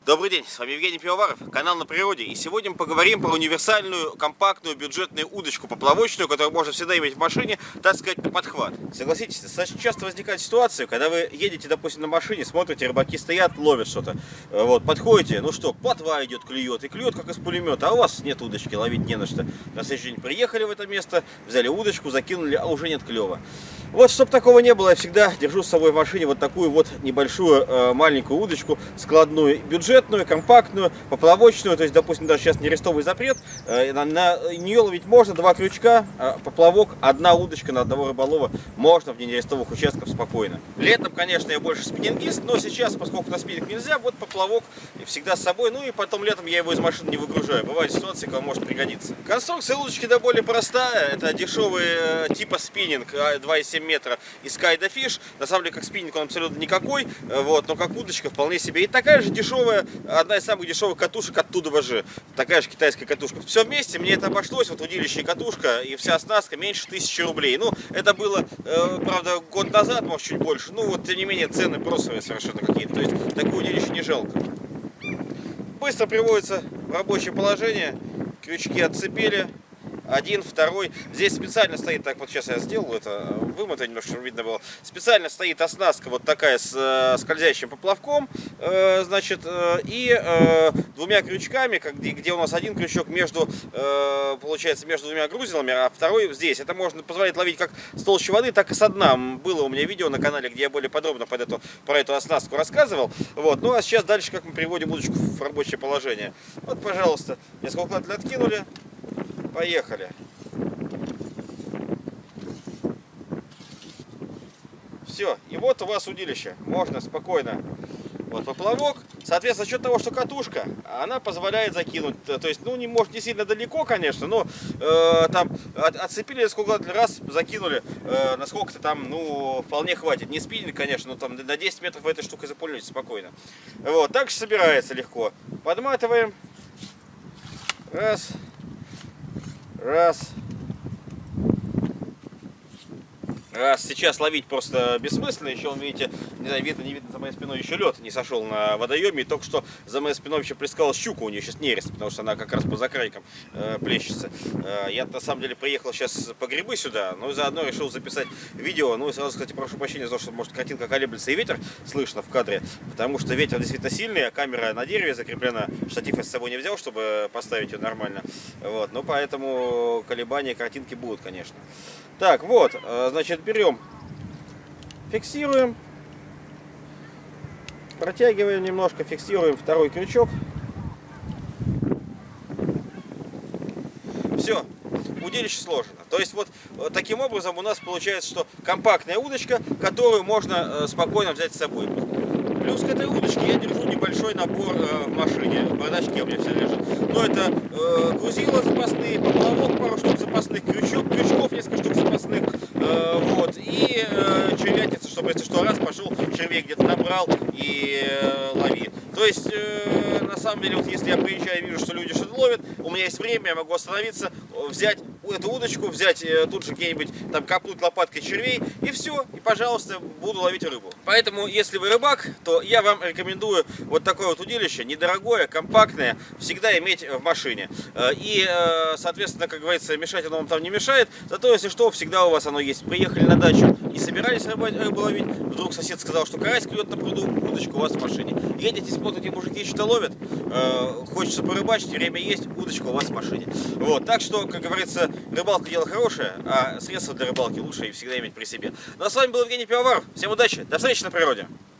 Добрый день, с вами Евгений Пивоваров, канал На Природе. И сегодня мы поговорим про универсальную, компактную, бюджетную удочку поплавочную, которую можно всегда иметь в машине, так сказать, на подхват. Согласитесь, достаточно часто возникает ситуация, когда вы едете, допустим, на машине, смотрите, рыбаки стоят, ловят что-то. Вот, подходите, ну что, плотва идет, клюет, и клюет как из пулемета, а у вас нет удочки, ловить не на что. На следующий день приехали в это место, взяли удочку, закинули, а уже нет клёва. Вот, чтобы такого не было, я всегда держу с собой в машине вот такую вот небольшую маленькую удочку, складную, бюджетную, компактную, поплавочную. То есть, допустим, даже сейчас нерестовый запрет, на нее ловить можно 2 крючка, поплавок, 1 удочка на одного рыболова, можно в нерестовых участках спокойно. Летом, конечно, я больше спиннингист, но сейчас, поскольку на спиннинг нельзя, вот поплавок всегда с собой, ну и потом летом я его из машины не выгружаю. Бывают ситуации, когда может пригодиться. Конструкция удочки да более простая, это дешевый типа спиннинг 2,7 метра и Skyda Fish. На самом деле, как спиннинг он абсолютно никакой, вот, но как удочка вполне себе. И такая же дешевая, одна из самых дешевых катушек оттуда же, такая же китайская катушка. Все вместе мне это обошлось, вот удилище и катушка, и вся оснастка меньше 1000 рублей. Ну, это было, правда, год назад, может, чуть больше. Ну, вот, тем не менее, цены просто совершенно какие-то. То есть, такое удилище не жалко. Быстро приводится в рабочее положение, крючки отцепили. 1, 2. Здесь специально стоит, так вот сейчас я сделал это, вымотано немножко, чтобы видно было. Специально стоит оснастка вот такая с скользящим поплавком, значит, и 2 крючками, где у нас 1 крючок между, получается, между 2 грузилами, а 2 здесь. Это можно позволить ловить как с толщи воды, так и со дна. Было у меня видео на канале, где я более подробно про эту оснастку рассказывал. Вот. Ну а сейчас дальше, как мы приводим удочку в рабочее положение. Вот, пожалуйста, несколько указателей откинули. Поехали. Все, и вот у вас удилище. Можно спокойно. Вот поплавок. Соответственно, за счет того, что катушка, она позволяет закинуть. То есть, ну, не может не сильно далеко, конечно, но там отцепили сколько раз, закинули, насколько-то там, ну, вполне хватит. Не спиннинг, конечно, но там на 10 метров в этой штукой запульнете спокойно. Вот, так же собирается легко. Подматываем. Раз. Раз. Сейчас ловить просто бессмысленно. Еще, он, видите, не знаю, видно, не видно, за моей спиной еще лед не сошел на водоеме. И только что за моей спиной еще плескалась щука, у нее сейчас нерест, потому что она как раз по закрайкам плещется. Я на самом деле приехал сейчас по грибы сюда, но заодно решил записать видео. Ну и сразу, кстати, прошу прощения за то, что, может, картинка колеблется и ветер слышно в кадре, потому что ветер действительно сильный, а камера на дереве закреплена. Штатив я с собой не взял, чтобы поставить ее нормально. Вот, ну поэтому колебания картинки будут, конечно. Так, вот, значит, берем, фиксируем, протягиваем немножко, фиксируем 2 крючок. Все, удилище сложено. То есть вот таким образом у нас получается, что компактная удочка, которую можно спокойно взять с собой. Плюс к этой удочке я держу небольшой набор в машине, в бардачке у меня все лежит. Но это грузила запасные, поплавок пару штук запасных, крючков несколько штук запасных, вот, и червятница, чтобы, если что, раз пошел, червей где-то набрал и лови. То есть, на самом деле, вот если я приезжаю и вижу, что люди что-то ловят, у меня есть время, я могу остановиться, взять эту удочку, взять тут же где-нибудь, там, копнуть лопаткой червей, и все, и, пожалуйста, буду ловить рыбу. Поэтому, если вы рыбак, то я вам рекомендую вот такое вот удилище, недорогое, компактное, всегда иметь в машине. И, соответственно, как говорится, мешать оно вам там не мешает, зато, если что, всегда у вас оно есть. Приехали на дачу и собирались рыбу ловить, вдруг сосед сказал, что карась клюет на пруду, удочка у вас в машине. Едете, смотрите, мужики что-то ловят, хочется порыбачить, время есть, удочка у вас в машине. Вот, так что, как говорится, рыбалка дело хорошее, а средства для рыбалки лучше и всегда иметь при себе. Ну а с вами был Евгений Пивоваров. Всем удачи, до встречи на природе.